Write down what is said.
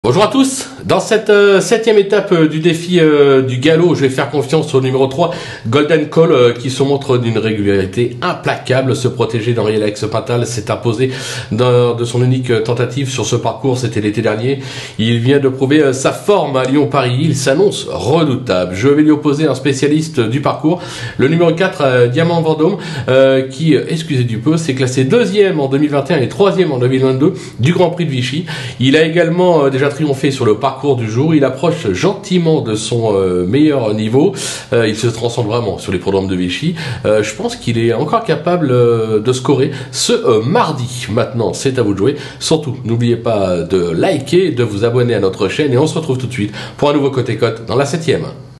Bonjour à tous. Dans cette septième étape du défi du galop, je vais faire confiance au numéro 3, Golden Call, qui se montre d'une régularité implacable. Se protéger d'Henri Alex Pintal s'est imposé de son unique tentative sur ce parcours, c'était l'été dernier. Il vient de prouver sa forme à Lyon-Paris, il s'annonce redoutable. Je vais lui opposer un spécialiste du parcours, le numéro 4, Diamant Vendôme, qui, excusez du peu, s'est classé deuxième en 2021 et troisième en 2022 du Grand Prix de Vichy. Il a également déjà triomphé sur le parcours du jour, il approche gentiment de son meilleur niveau, il se transcende vraiment sur les programmes de Vichy. Je pense qu'il est encore capable de scorer ce mardi. Maintenant, c'est à vous de jouer. Surtout, n'oubliez pas de liker, de vous abonner à notre chaîne et on se retrouve tout de suite pour un nouveau Côté Cote dans la septième.